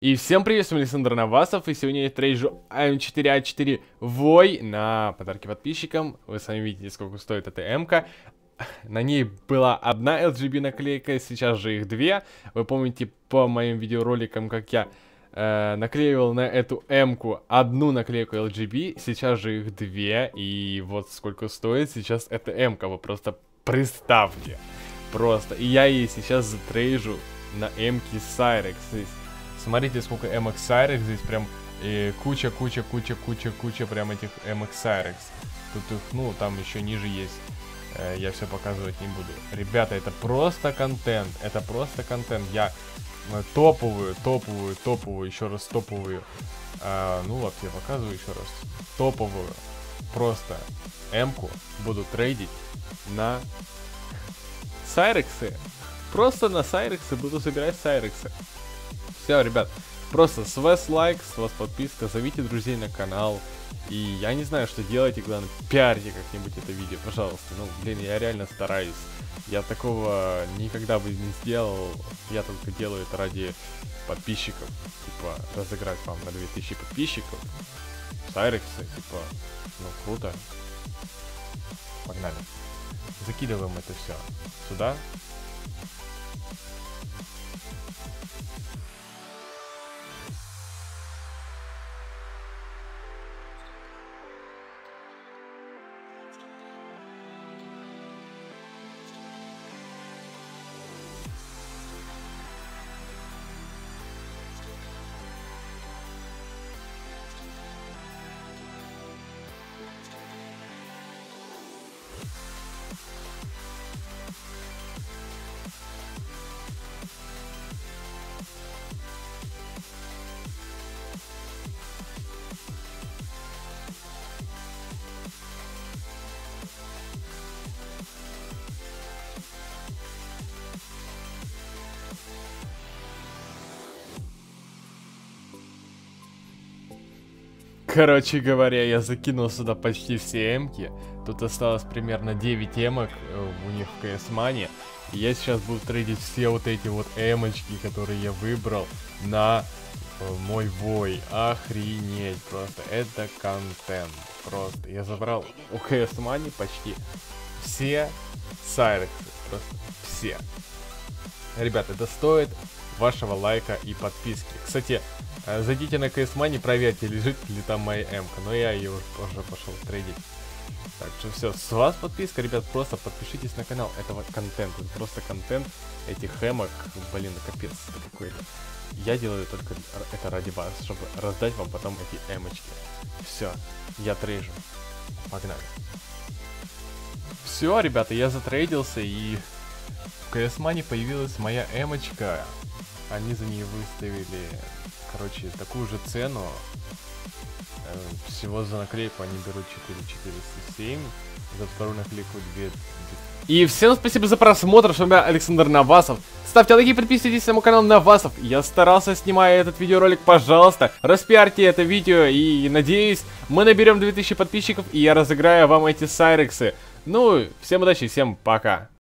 И всем привет, с вами Александр Навасов, и сегодня я трейджу М4А4 Вой на подарки подписчикам. Вы сами видите, сколько стоит эта М-ка. На ней была одна LGB наклейка, сейчас же их две. Вы помните по моим видеороликам, как я наклеивал на эту М-ку одну наклейку LGB, сейчас же их две. И вот сколько стоит сейчас эта М-ка, вы просто представьте. Просто. И я ей сейчас затрейжу на М-ки Cyrex. Смотрите, сколько MX Cyrex, здесь прям куча прям этих MX Cyrex. Тут их, ну, там еще ниже есть. Я все показывать не буду. Ребята, это просто контент. Это просто контент. Я топовую, еще раз топовую. Ну вот, я показываю еще раз. Топовую. Просто М-ку буду трейдить на Сайрексы. Просто на Сайрексы буду собирать Сайрексы. Все, ребят, просто с вас лайк, с вас подписка, зовите друзей на канал. И я не знаю, что делаете, главное, пиарьте как-нибудь это видео, пожалуйста. Ну, блин, я реально стараюсь. Я такого никогда бы не сделал. Я только делаю это ради подписчиков. Типа, разыграть вам на 2000 подписчиков. Сайрексы, типа, ну, круто. Погнали. Закидываем это все сюда. Короче говоря, я закинул сюда почти все эмки. Тут осталось примерно 9 эмок у них в CS Money. И я сейчас буду трейдить все вот эти вот эмочки, которые я выбрал на мой Вой. Охренеть просто. Это контент. Просто. Я забрал у CS Money почти все Сайрексы. Просто все. Ребят, это стоит вашего лайка и подписки. Кстати, зайдите на CS Money, проверьте, лежит ли там моя М-ка. Но я ее уже пошел трейдить. Так что все, с вас подписка, ребят, просто подпишитесь на канал. Это контент, это просто контент этих эмок. Блин, капец какой-то. Я делаю только это ради вас, чтобы раздать вам потом эти эмочки. Все, я трейжу. Погнали. Все, ребята, я затрейдился, и в CS Money появилась моя эмочка. Они за нее выставили, короче, такую же цену. Всего за наклейку они берут 4407, за вторую наклейку 2. И всем спасибо за просмотр, с вами Александр Навасов. Ставьте лайки, подписывайтесь на мой канал Навасов. Я старался, снимая этот видеоролик, пожалуйста, распиарьте это видео. И надеюсь, мы наберем 2000 подписчиков, и я разыграю вам эти сайрексы. Ну, всем удачи, всем пока.